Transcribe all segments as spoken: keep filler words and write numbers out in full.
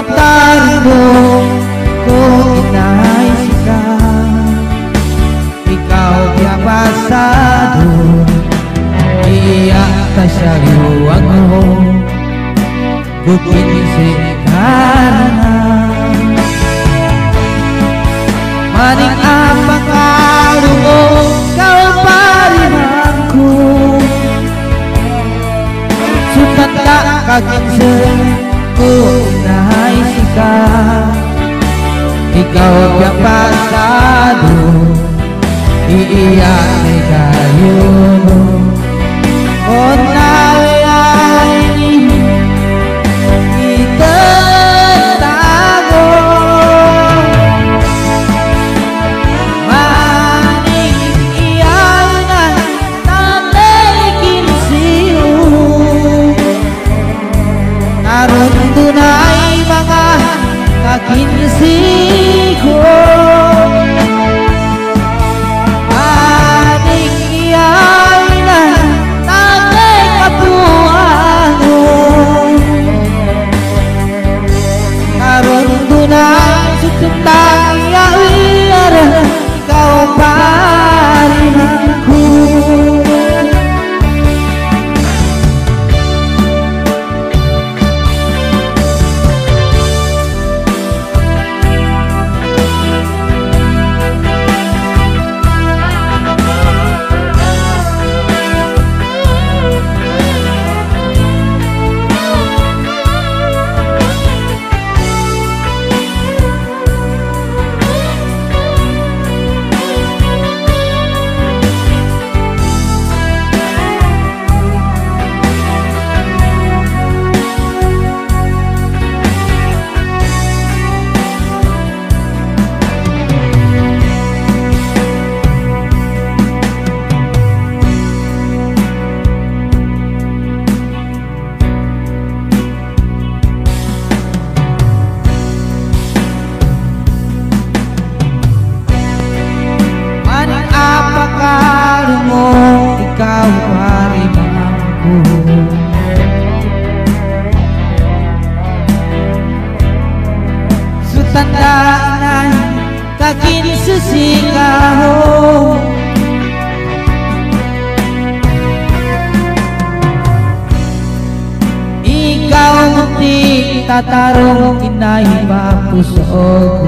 tarong ko inaisikan. Ikaw biya pasado, iiyak ka sa luwag mo, kukinisikan. Maning apang kalungo, kau pariman ko. Sutanda kakinsen ko inaisikan. Ikaw biya pasado, iiyak ni kayo. Oh nawe ay itatago, maning iyanan tatalikin siyo. Karon dunay mga kakinsigo, ikaw parimangku. Sutandaan kakinsigaho, ikaw munti tatarong inay papusoku.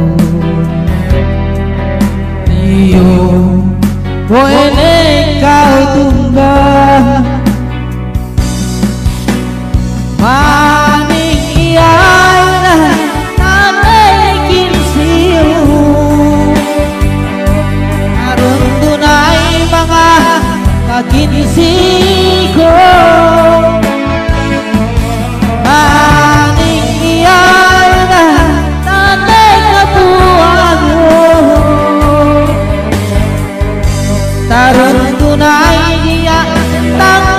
Iyo pwede kau tunggang, maning iyanan tatalikin siyo. Karon dunay mga kakinsigo, maning iyanan tatay kabuhago. Taron tunay dia tang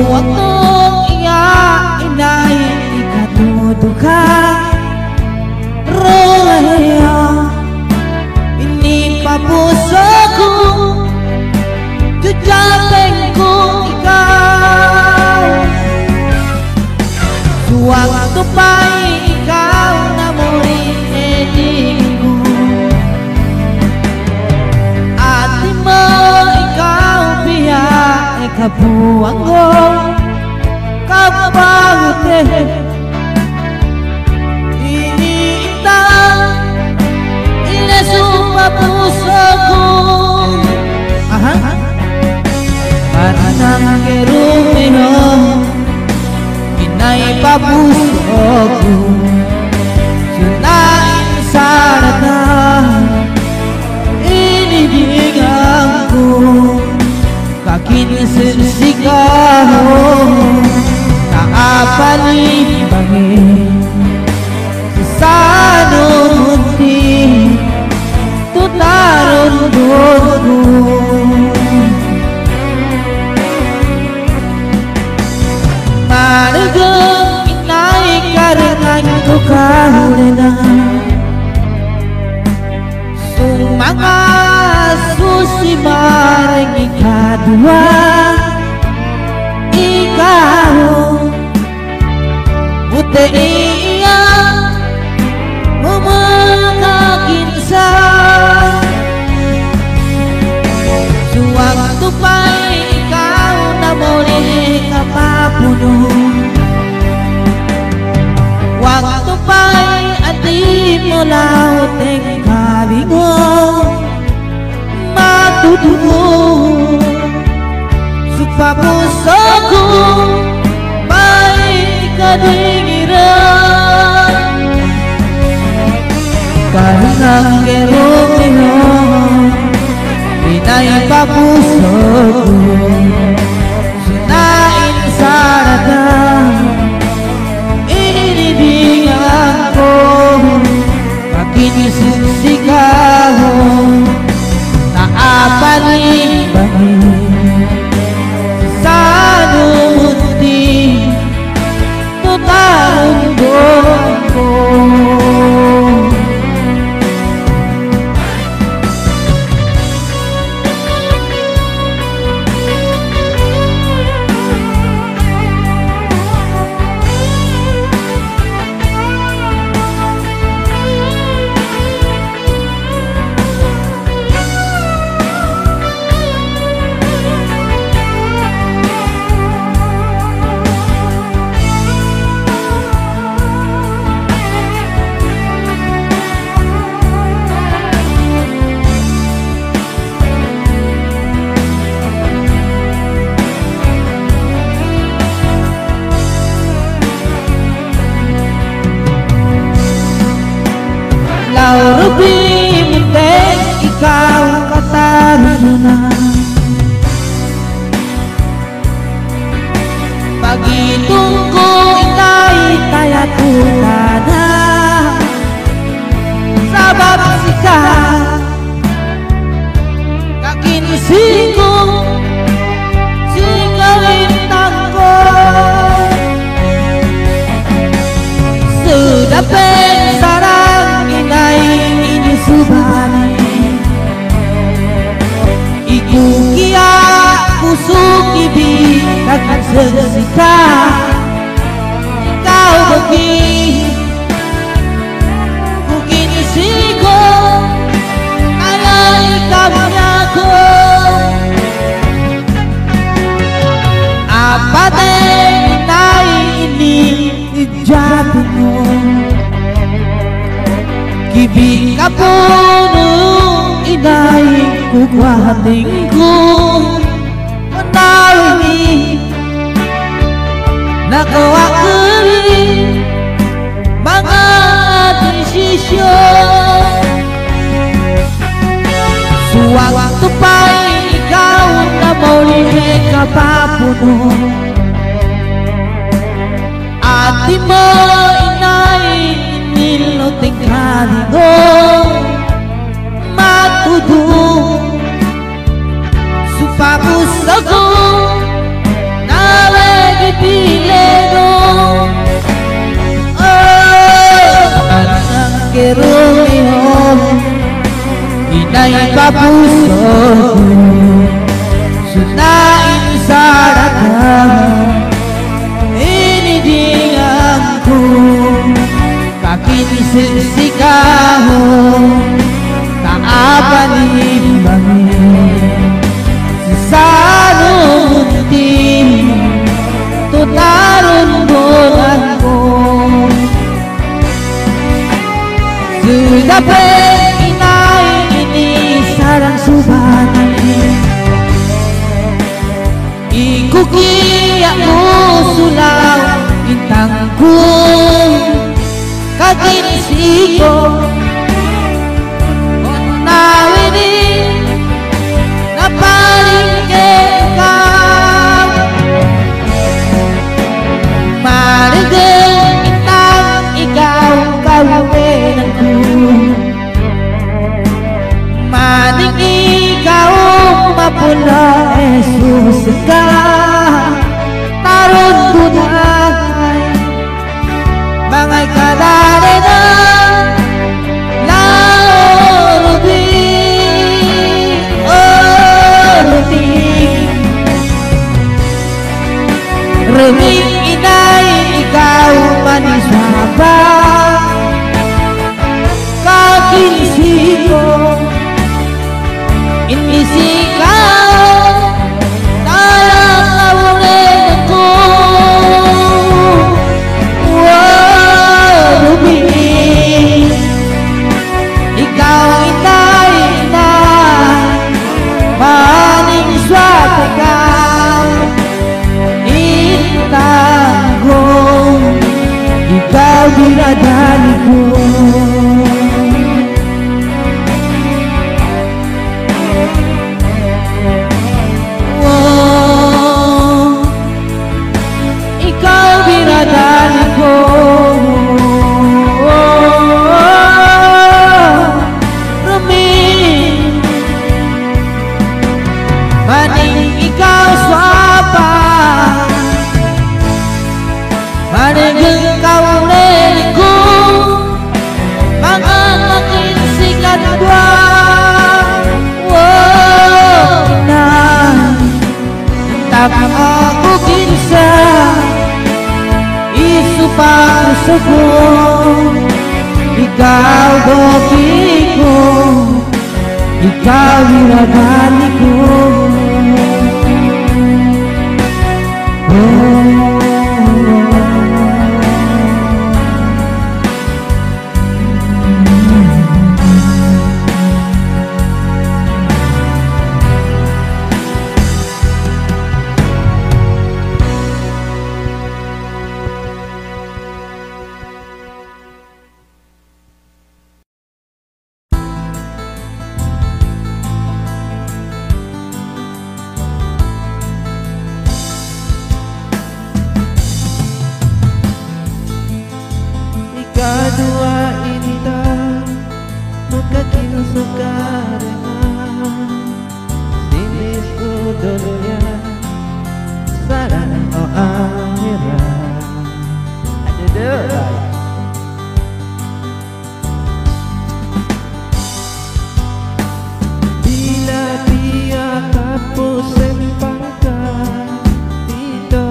waktu iya inay ikatudukan Roya ini papusoku jujapeng ko ikaw Suwaktu pa'y ikaw na muling edingko Ati mo ikaw biya ikabuang ko Kapagute iniintang inasuma puso ko Aha Parang kerumino Inay papuso ko Sunain sarata Inibigang ko Kakinsinsikaw Kaapalibangin Sasano munti Tutaron doon ko Managang inay karangan ko kahulina Sumanga susimarang ikadua Ikaw Buti iya Umakakinsa Suwaktu pa'y ikaw na muli kapapuno Waktu pa'y ati mo lauting kabingo Matutugo Supapuso ko pa'y kadingiran Karinang kerumino Inay papuso ko Sunain sarata Inibingan ko Makinisisigaw Naapalibangin Sasano munti Tutarong doon ko Rubi muntek ikaw katarunan Pagitong ko ika'y tayatunan Sabab sika Kakinising ko Sikawintang ko Sudah pensarang inay inisubali Iku kia kusuk ibi Kakan sesika Ikaw bagi Kukinisiko Kaya ikaw ko Apa deh inay ini Ijati mo Kibi kapuno inay kukwating ko Manawini Nakawakari Mga desisyon Suwaktu pa'y ikaw na muli kapapuno Ati mo inay niluting kaligo Matudo Supapuso ko Nawe sisikaho kaabalimbangin sisarong tim tutarun bulan ko sudah inay ini sarang subani ikuki aku sulaw intangku kaginsiko nawini napalingke ka maligeng itang ikaw kawenanku maning ikaw mapula Jesus ka tarun bunay mga kadare na larubi oh rubi rubi inay ikaw maniswaba kakinsiko inisikaw talang awurin ako wow rubi ikaw inay inay maning swerte ka intangong ikaw dinadali ko aku kinsa isu pasuko ikaw bokiko ikaw wiradaniku oh. Kadua inita mukakin sukarengan sinis udolnya sarang o akhirat ada deh bila dia kapusem pangkat itu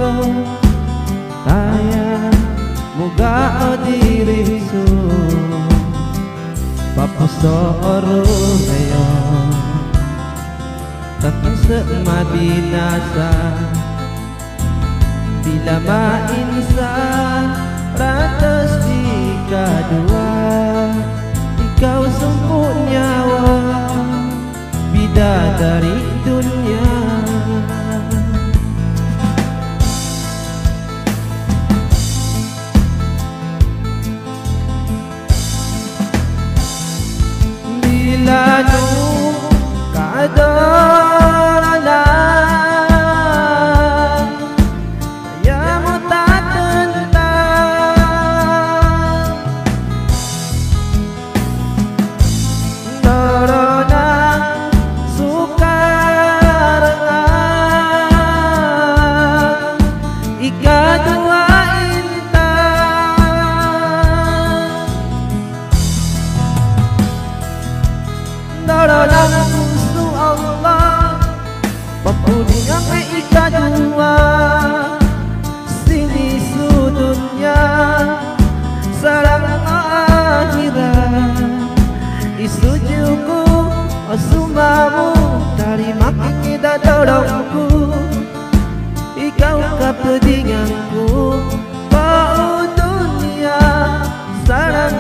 tayang muga o dirisu papusoro ngayon takin sama binasa bila mainsan ratas di kadua ikaw semput nyawa bidadari dunia Lanu kadaralan saya mu tak tentang doronang sukar dorongku, ikau kepentinganku, kau dunia sarang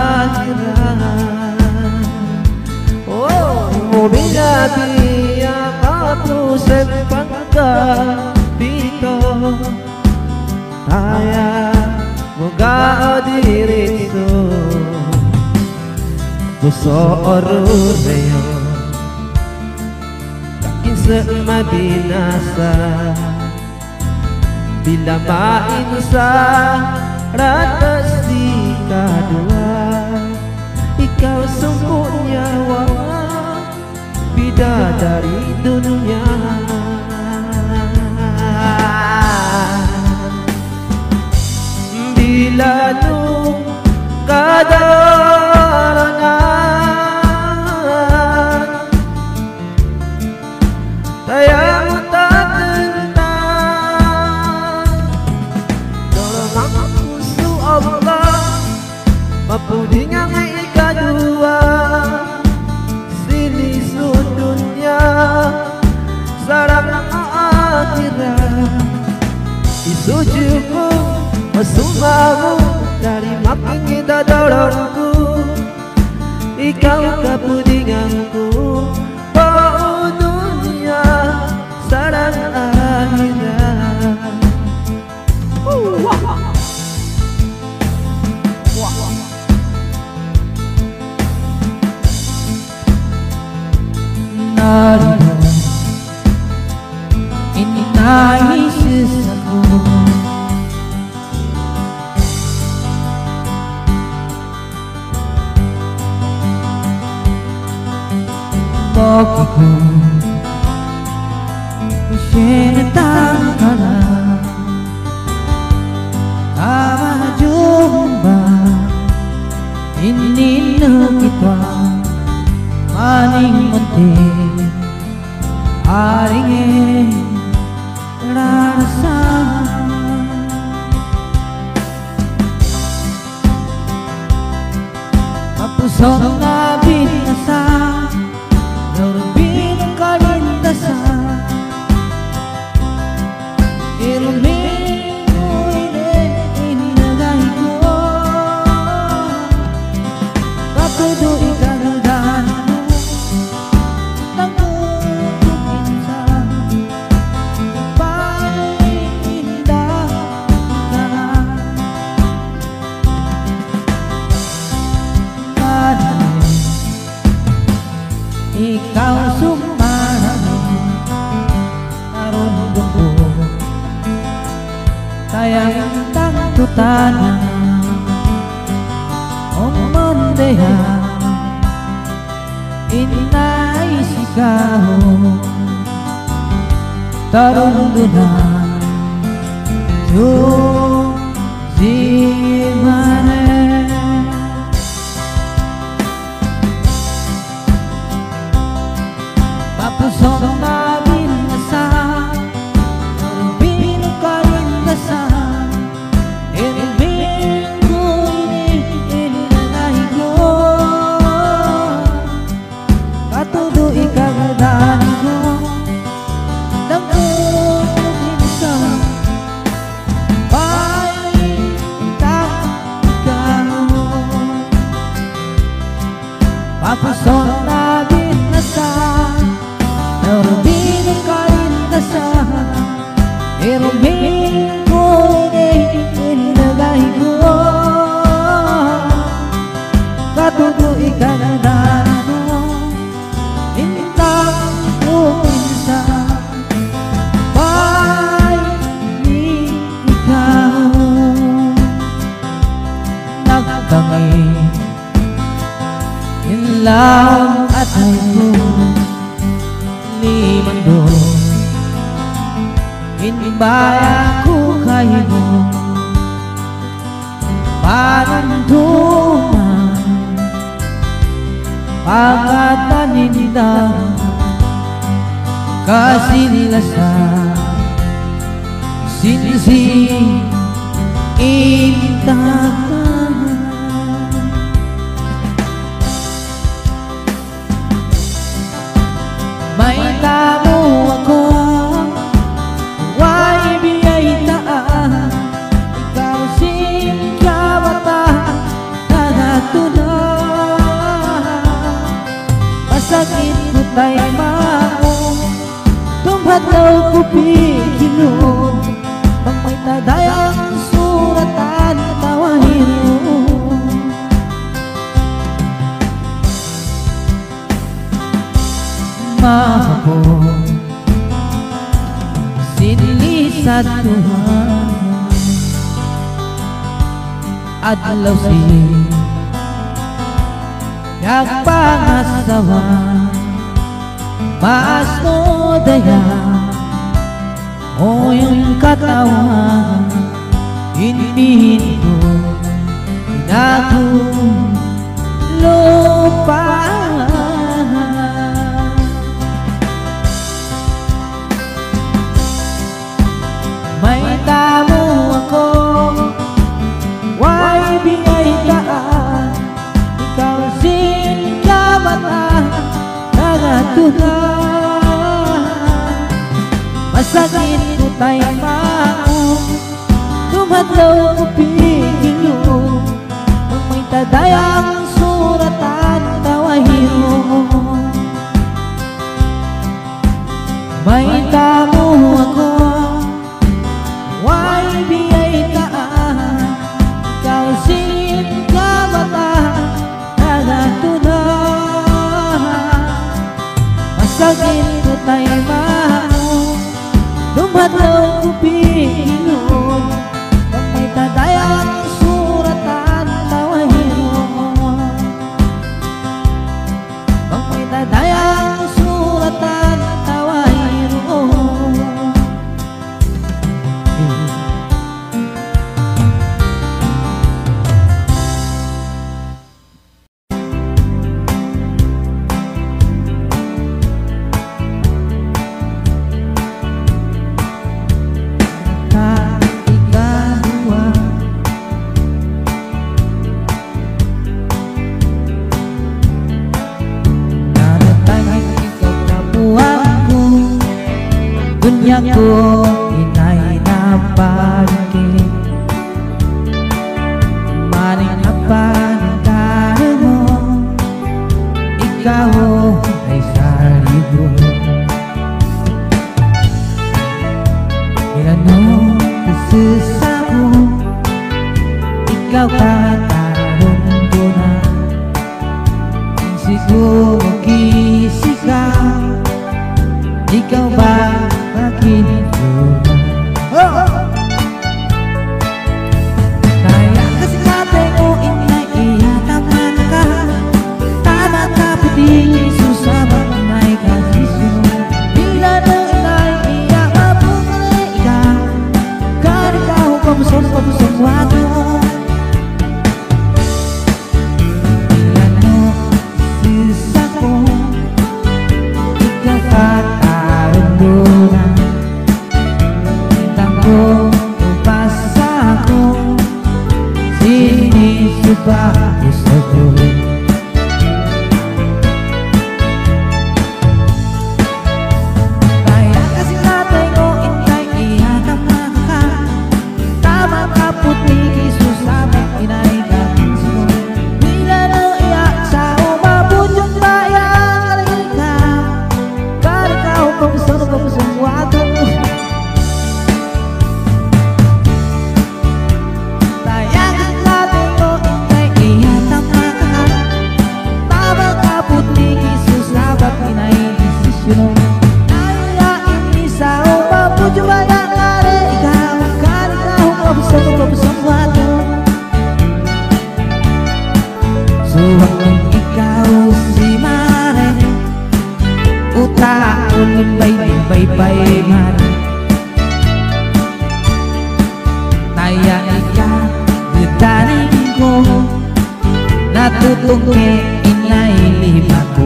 akhirat. Oh, bila dia aku sempangka pito, taya moga diriku Busoru reyo kakin semua binasa bila mainsa ratas di kedua ikau sungguh nyawa bidadari dunia. Bila nu kadarangan tayang tak tentang dalam musuh Allah mapudingan ikadua sini dunia sarang akhirat isujuku Masumamu dari makin kita dorongku, ikau kepudinganku, oh dunia sarang akhirat. Uh, wah. Wah. Narito, ini nangis aku. Bagiku Isinitang ka na Tama jumpa Inino kita Maning munti Aringin Rasa Kapusong na binasa Norbino kalintasan Ilumino inilagay ko Katudo ikaragdan mo Nagpupinsan Paninda ka Madali Ikaw sumarami Narondo ko Tayang tangtutana Om mondeha Inaisikaw Tarondo na Yung zimane Papusong na binasa Norbino kalintasan Ilibin ko ininilagay ko Katudo ikagdan ko Nagpupinsan Paintang ikaw Papusong na binasa Norbino kalintasan Ilumino ko inilagay ko Katudo ikagdan ko Intang uminsan Pa'y di ikaw Nagtangi Inlang atay ko Limando Inbaya ko kayo Panuntungan Pagkataninda Kasilasan Sinisi Intakan May tamo ako kupikirun pag may tadayang suratan tawahin mahapon sinili sa Tuhan adlaw si nagpangasawa maas no daya o yung katawan hindi ito pinaglupa may tamo ako why bigay kaan ikaw sin kamata nagatunan masakit ko tayo mao tumadlaw ko pigilo pag may tadayang suratan tawahiro may tamo ako why biyay taan ikaw sin kamata nagatunan masakit ko tayo mao dumadlaw ko pinilog pag may tadayang suratan tawahiro pag may tadayang suratan tawahiro ko inay na pagkit maring napanitari mo ikaw ay salibo ilanong isusako ikaw katarong ko na siguro kisikaw ikaw ba kaya kasi natin o inay iyatama ka tama ka puting susabang inay kasisyon bila na inay iyamapong ikaw karikaw pamusong pamusong wato bila no sisako ikaw katarundunan upasa ko sinisuba gusto ko kaya kasi natin ko inay iyatama ka tama ka puti kisusabang inay kapinsyo bila na iyak sa umabudyong bayang karikaw karikaw pamusong pamusong wato suwak ng ikaw si Mare utaon limbay-limbay Mare taya ika gitanin ko natutong ke inay lima ko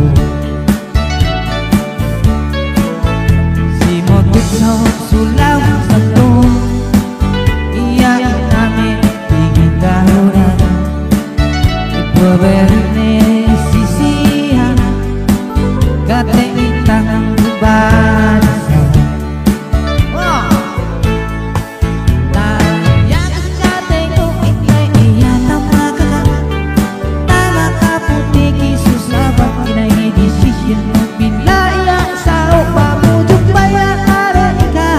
si Montitso sulaw sa to iyak namin tingin kahunan Berne sisihan kate itang bansa Tayang kate ko inay iyatama ka tama ka puti kisusabang inay desisyon bila iya sa upamudyong bayan are ikaw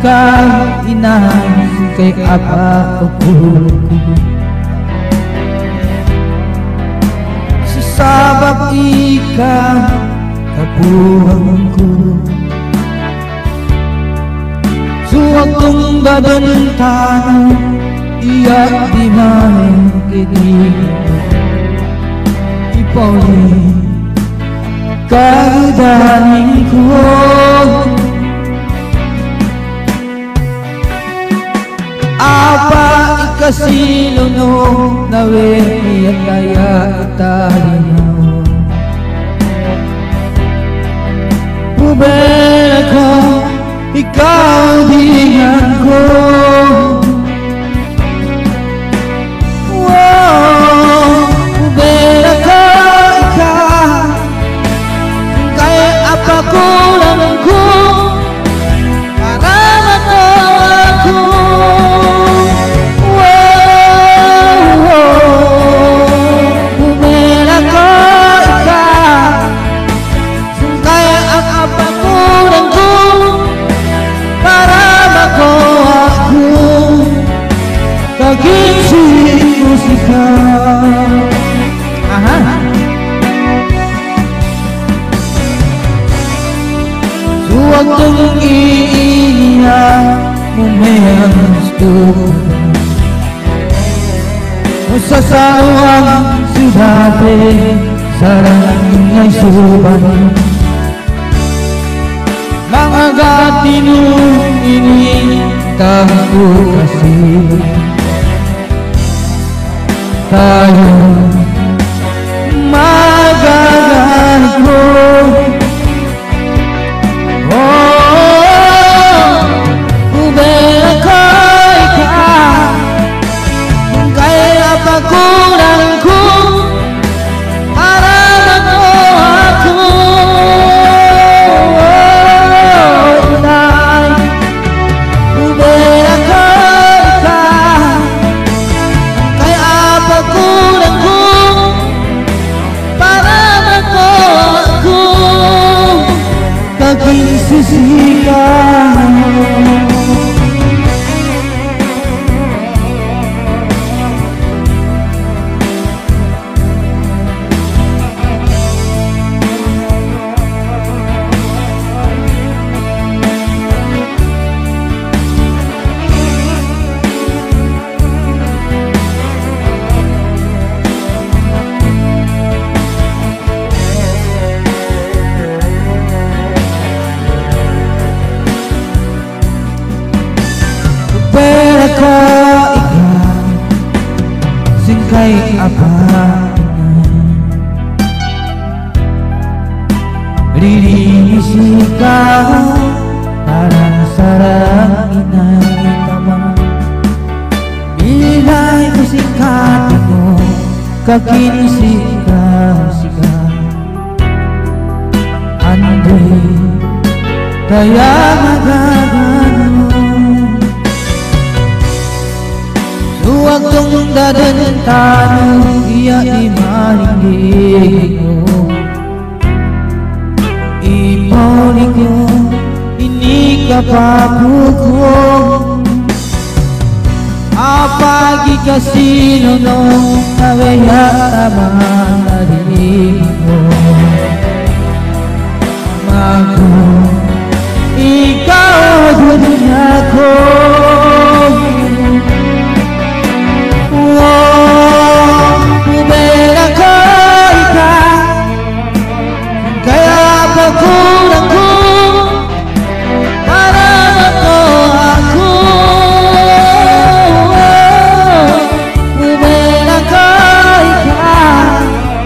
ikaw inay kay apa ako sasabak ikaw kapuhan ko suwag kong badantan iyak di main kini ipaulit kagdaning ko apa ikasiluno nawe at kaya italinaw pubera ko ikaw dingan ko wow pubera ko ikaw kaya apa kulang ko para matawa ko suwag kong iiyak momentos ko masasawang sudate sarang ngay suban mga gatino ini tayo kasi tayo magagago kulang ko para matawa ko inay ubera ka ikaw kaya pagkulang ko para matawa ko pagsisisikan pera ko ikaw singkay apa riris ikaw parang sarang inay tamang ilay ko singkat mo kakinisigaw-sigaw Andre kaya magagano suwag kong dadantan iya di mahindig mo ipauling ko ini kapapuko apagi kasino no nawaya tamang narinig mo mago ikaw dunia ko pubera ko ikaw kaya pagkulang ko para matawa ko pubera ko ikaw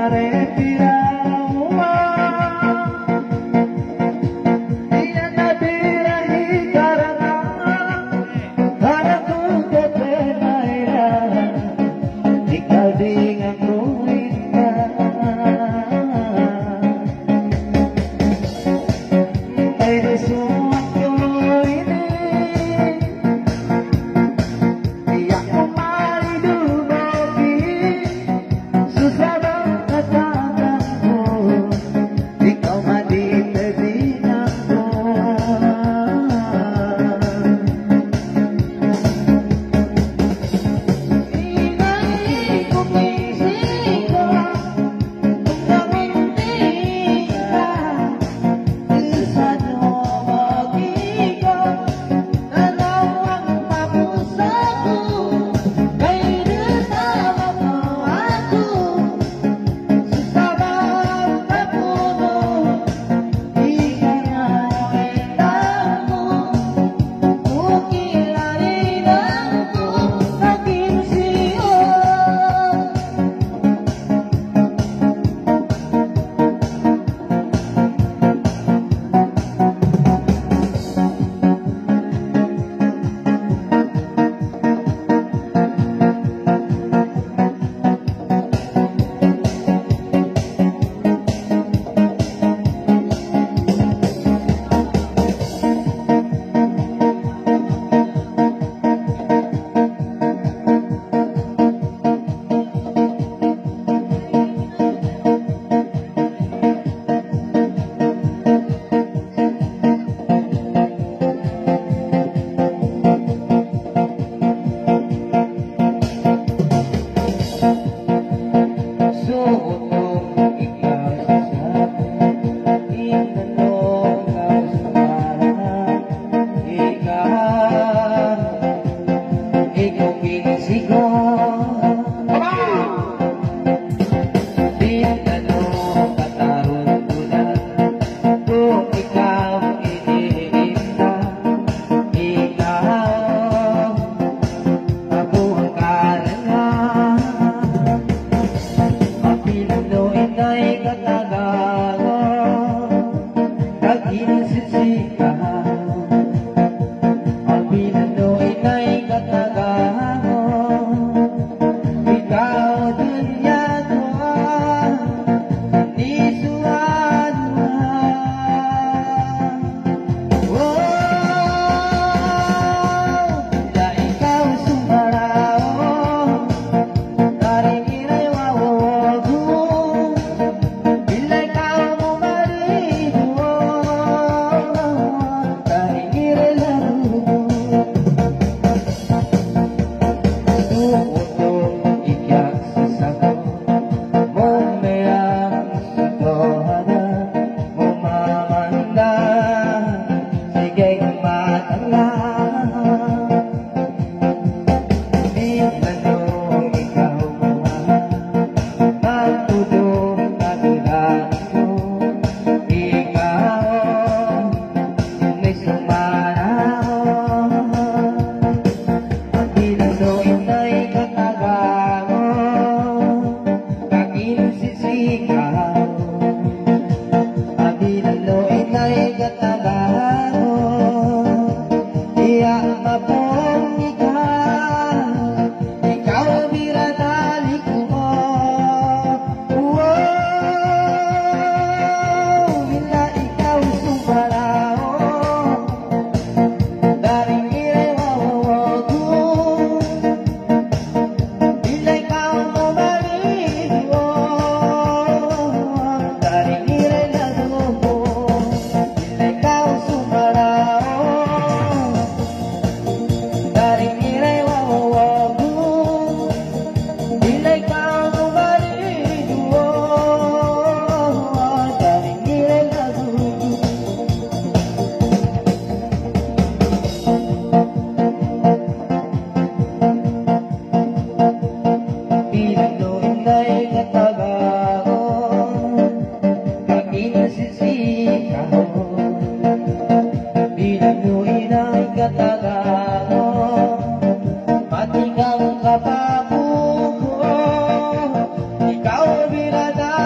Mati kang kapabuko, ikaw binata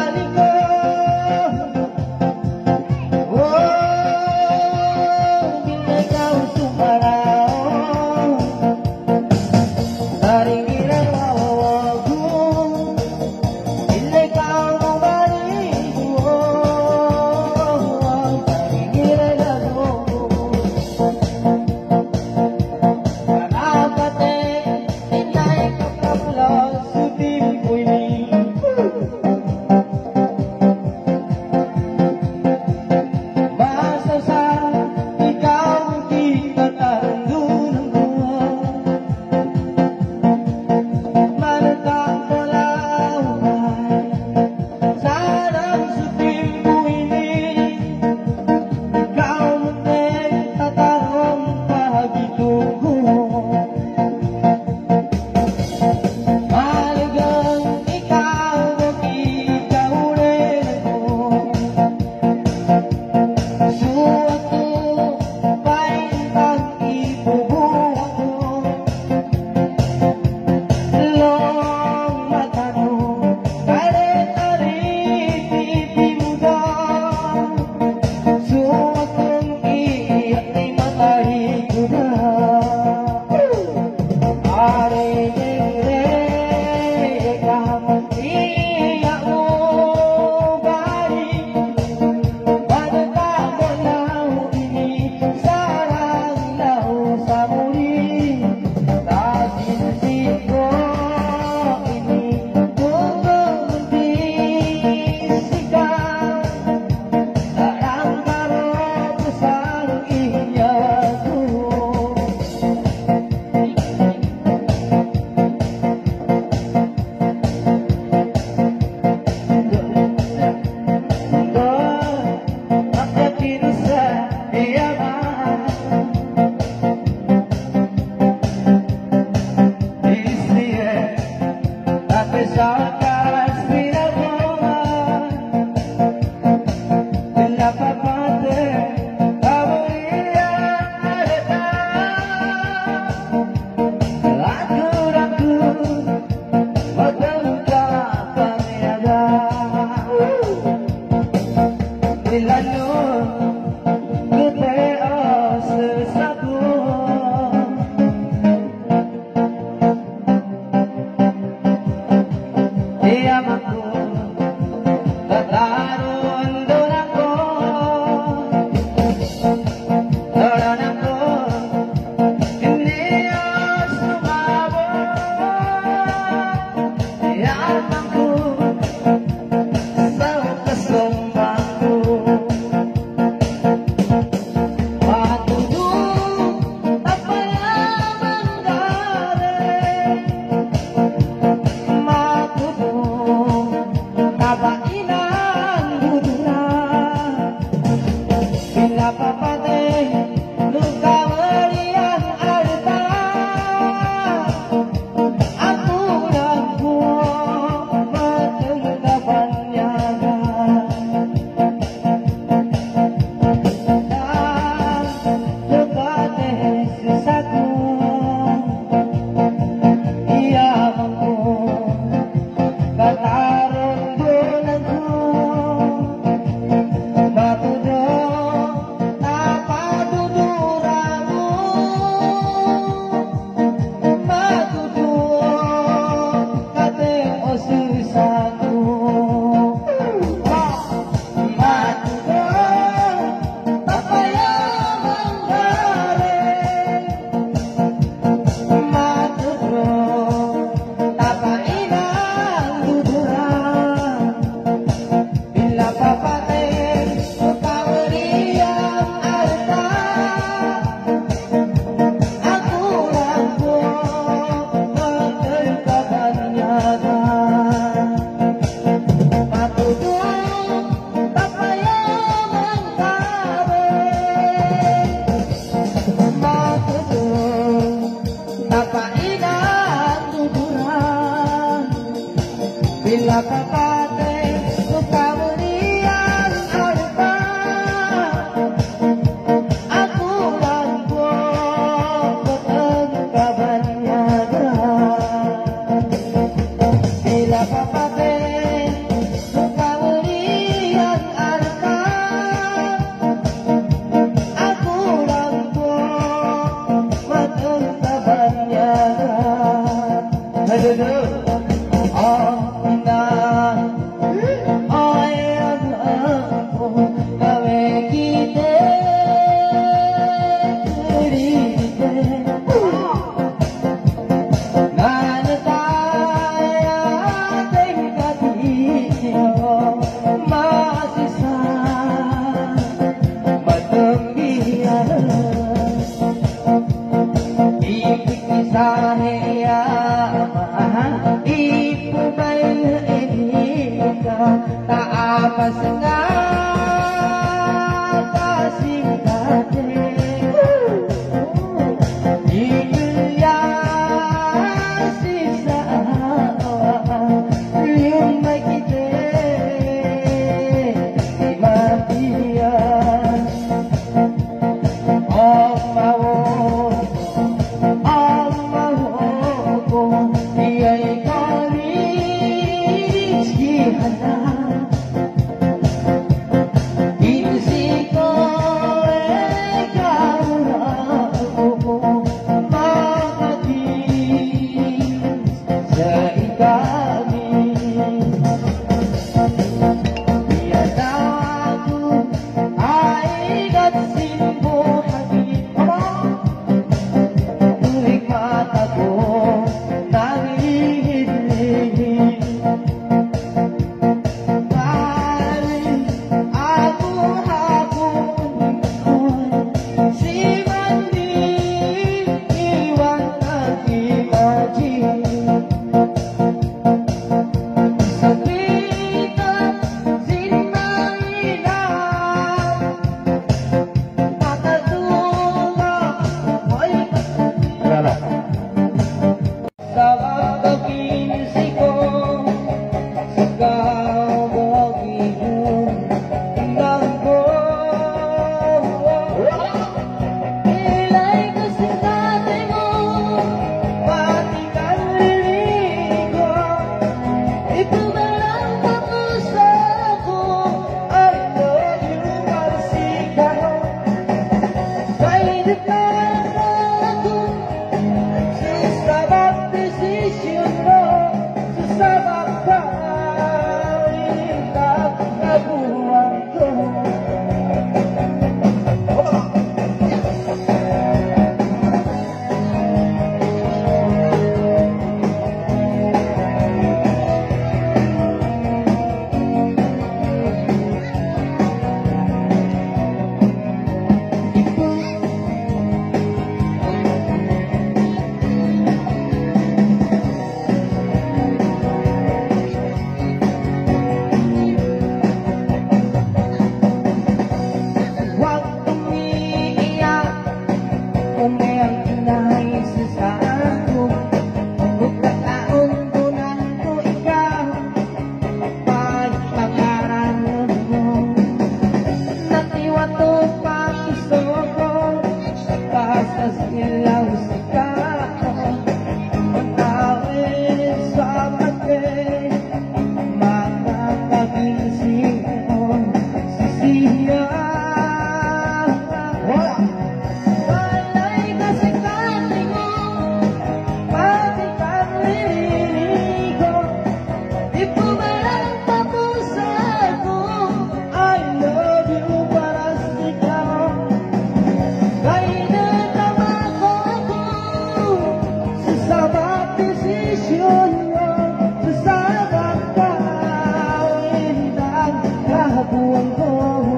puso.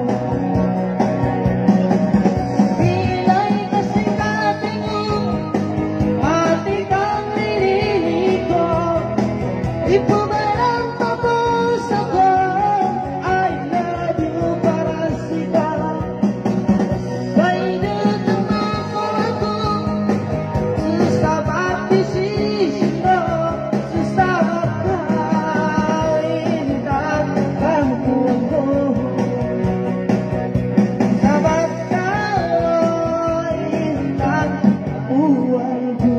Pila'y kasing ating hati kang nililigo. Ipumarang papuso ko, I love you para sila. Kay nagtamako ako sa bawat desisyon mo, sa bawat kaintan ng puso, sa bawat kaintan buhay ko.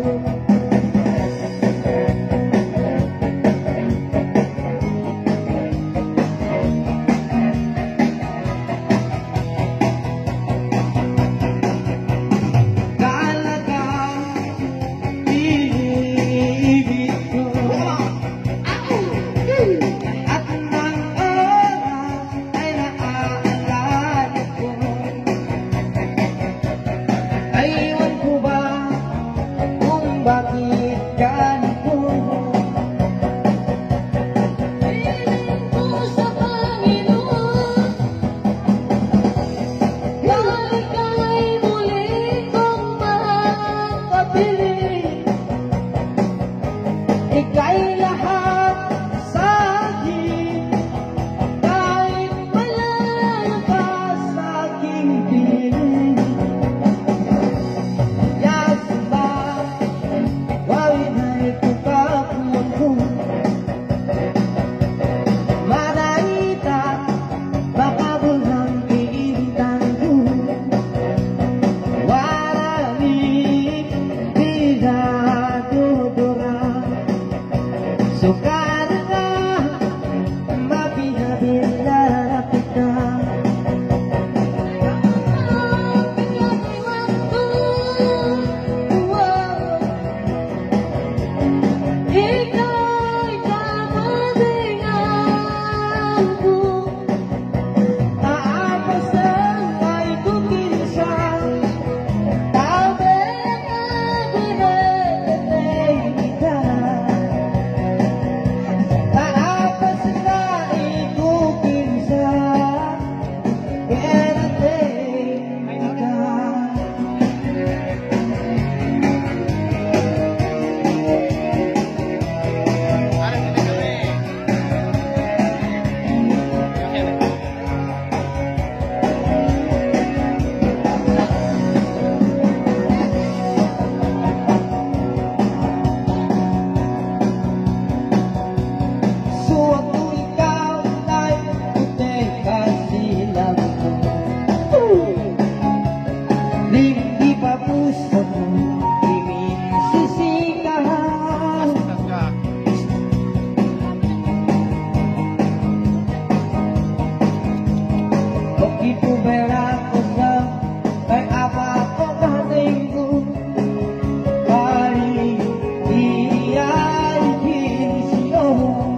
Bakit ganito? Piling ko sa Panginoon, dahil ika'y muli kong makapiling. Ika'y lahat sa akin, kahit malayo ka sa aking piling. Yes, wawin ay kukapun ko, maraita makabulang iintan ko. Warami pinadudura, suka na nga mapinabilara kita. Ika'y kamadingan ko, taapasan ay kukinsan, tabi na dinatay kita. Taapasan ay kukinsan, dinatay kita. Suwag ikaw ay puti kasilang ko, hindi pa puso mo iminsisigahan. Begitu berat kau kay apa kau kating ko, kali iya'y kinisyon.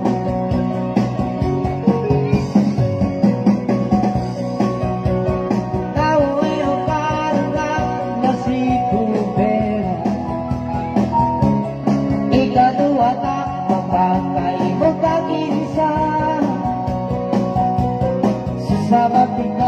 Ikadua tak memakai muka kisah, sesama